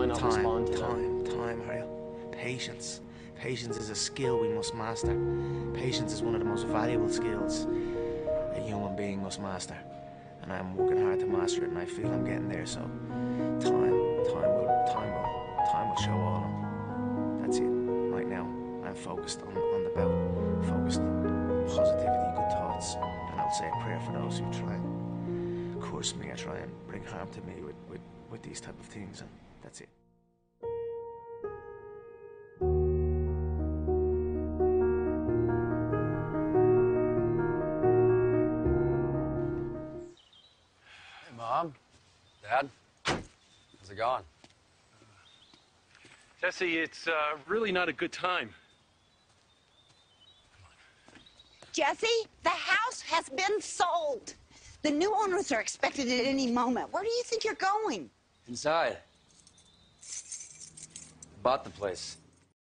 might not respond to that. Time, Ariel. Patience. Patience is a skill we must master. Patience is one of the most valuable skills a human being must master. And I'm working hard to master it, and I feel I'm getting there, so time will show all of them. That's it. Right now, I'm focused on the bout. Focused on positivity, good thoughts, and I'll say a prayer for those who try and curse me or try and bring harm to me with these type of things, and that's it. Hey, Mom. Dad. How's it going? Jesse, it's really not a good time. Jesse, the house has been sold. The new owners are expected at any moment. Where do you think you're going? Inside. Bought the place.